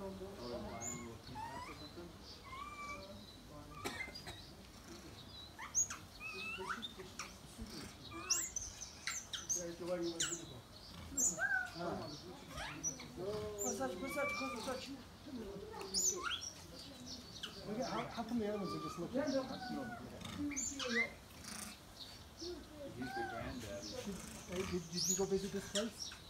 How come the other ones are just looking? He's the granddaddy. Did you go visit this place?